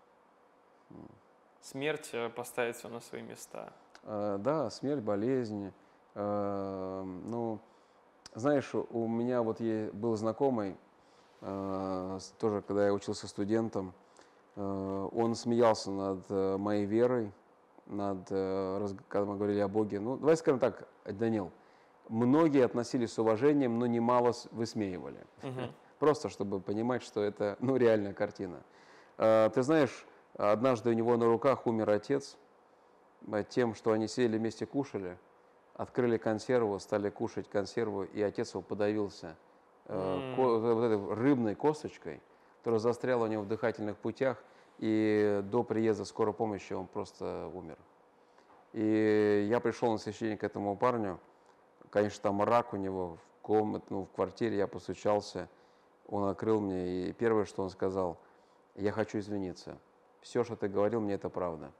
Смерть э, поставит все на свои места. Э, Да, смерть, болезни. Э, Ну, знаешь, у у меня вот е- был знакомый, э, с- тоже когда я учился студентом, э, он смеялся над э, моей верой, над, э, раз- когда мы говорили о Боге. Ну, давай скажем так, Данил, многие относились с уважением, но немало с- высмеивали. Мгм. Просто чтобы понимать, что это, ну, реальная картина. Э, Ты знаешь, однажды у него на руках умер отец, э, тем, что они сели вместе кушали, открыли консерву, стали кушать консерву, и отец его подавился э, ко- М. вот этой рыбной косточкой, которая застряла у него в дыхательных путях, и до приезда скорой помощи он просто умер. И я пришел на священник к этому парню, конечно, там рак у него в комнате, ну, в квартире, я постучался, он открыл мне, и первое, что он сказал: я хочу извиниться. Все, что ты говорил, мне это правда.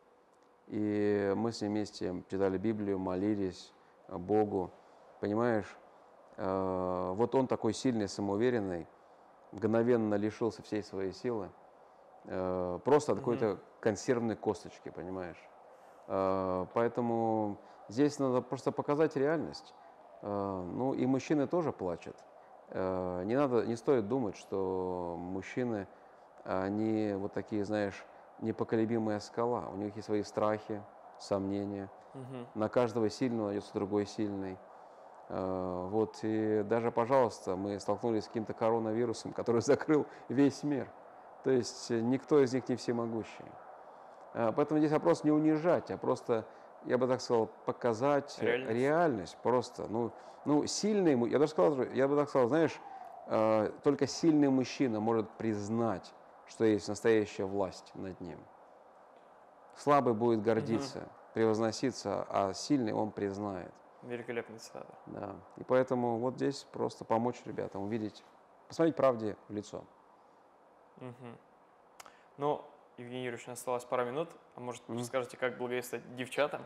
И мы с ним вместе читали Библию, молились э, Богу. Понимаешь, э, вот он такой сильный, самоуверенный, мгновенно лишился всей своей силы, э, просто от Мгм. какой-то консервной косточки, понимаешь. Э, Поэтому здесь надо просто показать реальность. Э, Ну и мужчины тоже плачут. Э, Не надо, не стоит думать, что мужчины, они вот такие, знаешь, непоколебимая скала. У них есть свои страхи, сомнения. Мгм. На каждого сильного найдется другой сильный. Э, Вот, и даже, пожалуйста, мы столкнулись с каким-то коронавирусом, который закрыл весь мир. То есть э, никто из них не всемогущий. Э, Поэтому здесь вопрос не унижать, а просто, я бы так сказал, показать э, Реальность. реальность просто. Ну, ну сильный, му- я даже сказал, же- я бы так сказал, знаешь, э, только сильный мужчина может признать, что есть настоящая власть над ним. Слабый будет Мгм. гордиться, превозноситься, а сильный он признает. Великолепная цитата. Да. И поэтому вот здесь просто помочь ребятам увидеть, посмотреть правде в лицо. Мгм. Ну, Евгений Юрьевич, у нас осталось пара минут. А может, Мгм. расскажете, как благовествовать девчатам?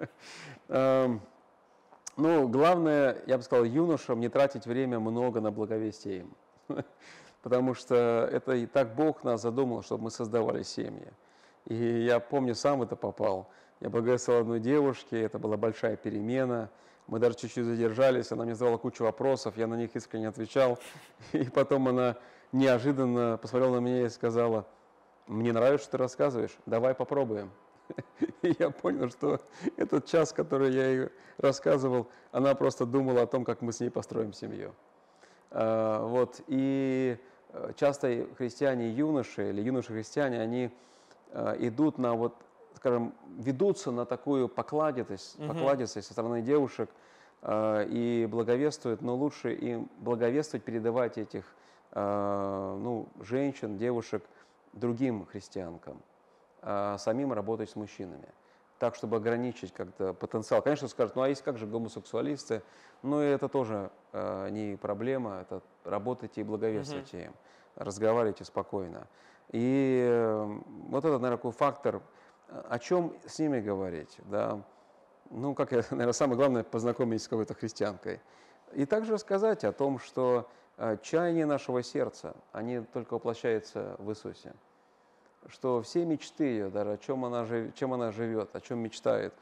Эм, Ну, главное, я бы сказал, юношам не тратить время много на благовестие им. Потому что это и так Бог нас задумал, чтобы мы создавали семьи. И я помню, сам в это попал. Я благовествовал одной девушке, это была большая перемена. Мы даже чуть-чуть задержались, она мне задавала кучу вопросов, я на них искренне отвечал. И потом она неожиданно посмотрела на меня и сказала: мне нравится, что ты рассказываешь, давай попробуем. И я понял, что этот час, который я ей рассказывал, она просто думала о том, как мы с ней построим семью. А, Вот. И э, часто христиане юноши или юноши-христиане, они э, идут на вот, скажем, ведутся на такую покладистость, Мгм. покладистость со стороны девушек э, и благовествуют, но лучше им благовествовать, передавать этих э, ну, женщин, девушек другим христианкам, а самим работать с мужчинами. так, чтобы ограничить как-то потенциал. Конечно, скажут, ну а есть как же гомосексуалисты? Ну и это тоже э, не проблема, это работайте и благовествуйте mm-hmm. им, разговаривайте спокойно. И э, вот это, наверное, такой фактор, о чем с ними говорить, да? Ну, как я, наверное, самое главное, познакомить с какой-то христианкой. И также рассказать о том, что э, чаяния нашего сердца, они только воплощаются в Иисусе. Что все мечты ее, даже о чем она, жив, чем она живет, о чем мечтает,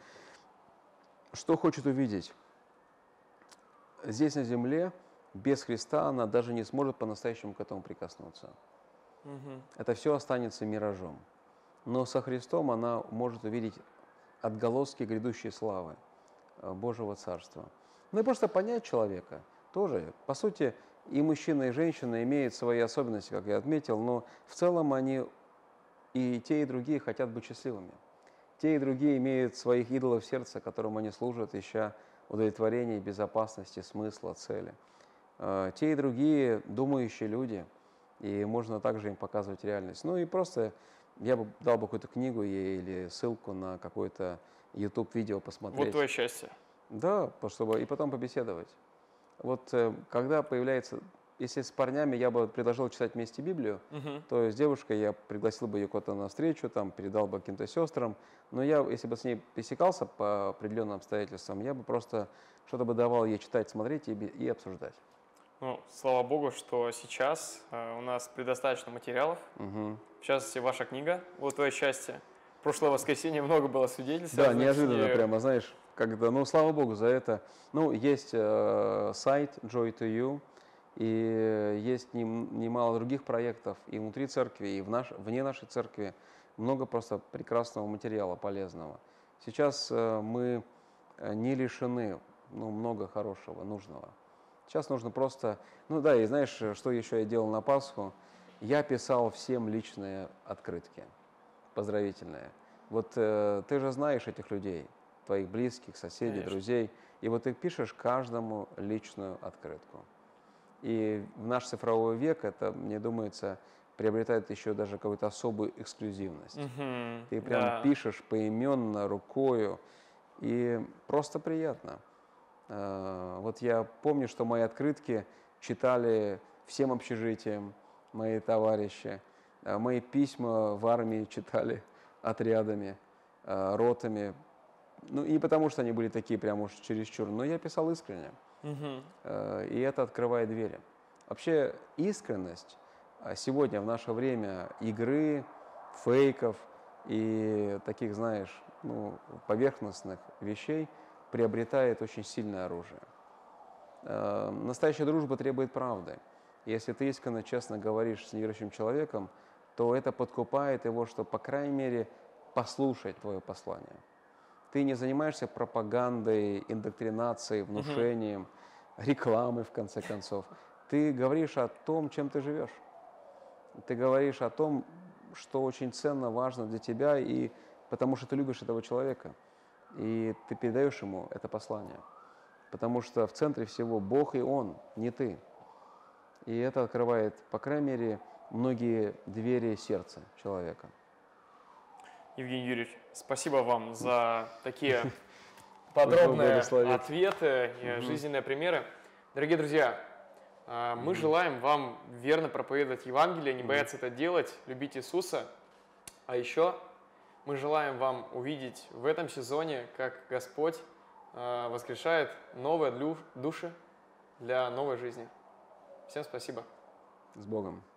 что хочет увидеть. Здесь на земле без Христа она даже не сможет по-настоящему к этому прикоснуться. Угу. Это все останется миражом. Но со Христом она может увидеть отголоски грядущей славы Божьего Царства. Ну и просто понять человека тоже. По сути, и мужчина, и женщина имеют свои особенности, как я отметил, но в целом они и те, и другие хотят быть счастливыми. Те и другие имеют своих идолов в сердце, которым они служат, ища удовлетворения, безопасности, смысла, цели. Те и другие думающие люди, и можно также им показывать реальность. Ну и просто я бы дал бы какую-то книгу ей или ссылку на какое-то YouTube-видео посмотреть. Вот твое счастье. Да, чтобы и потом побеседовать. Вот когда появляется... Если с парнями я бы предложил читать вместе Библию, uh-huh. то с девушкой я пригласил бы ее куда-то на встречу, там, передал бы каким-то сестрам. Но я, если бы с ней пересекался по определенным обстоятельствам, я бы просто что-то бы давал ей читать, смотреть и, и обсуждать. Ну, слава Богу, что сейчас э, у нас предостаточно материалов. Uh-huh. В частности, ваша книга «Вот твое счастье». В прошлое воскресенье много было свидетельств. Да, неожиданно и... прямо, знаешь, когда, ну, слава Богу за это. Ну, есть э, сайт Joy to You. И есть немало других проектов и внутри церкви, и в наш, вне нашей церкви. Много просто прекрасного материала, полезного. Сейчас мы не лишены ну, много хорошего, нужного. Сейчас нужно просто... Ну да, и знаешь, что еще я делал на Пасху? Я писал всем личные открытки, поздравительные. Вот э, ты же знаешь этих людей, твоих близких, соседей, Конечно. Друзей. И вот ты пишешь каждому личную открытку. И в наш цифровой век это, мне думается, приобретает еще даже какую-то особую эксклюзивность. Mm-hmm, Ты прям да. пишешь поименно, рукою, и просто приятно. Вот я помню, что мои открытки читали всем общежитиям, мои товарищи. Мои письма в армии читали отрядами, ротами. Ну, и потому что они были такие прям уж чересчур, но я писал искренне. Uh-huh. И это открывает двери. Вообще искренность сегодня в наше время игры, фейков и таких, знаешь, ну, поверхностных вещей приобретает очень сильное оружие. Настоящая дружба требует правды. Если ты искренне, честно говоришь с неверующим человеком, то это подкупает его, что, по крайней мере, послушать твое послание. Ты не занимаешься пропагандой, индоктринацией, внушением, uh-huh. рекламой, в конце концов. Ты говоришь о том, чем ты живешь. Ты говоришь о том, что очень ценно, важно для тебя, и потому что ты любишь этого человека. И ты передаешь ему это послание. Потому что в центре всего Бог и Он, не ты. И это открывает, по крайней мере, многие двери сердца человека. Евгений Юрьевич, спасибо вам за такие подробные ответы и жизненные примеры. Дорогие друзья, мы желаем вам верно проповедовать Евангелие, не бояться это делать, любить Иисуса. А еще мы желаем вам увидеть в этом сезоне, как Господь воскрешает новые души для новой жизни. Всем спасибо. С Богом.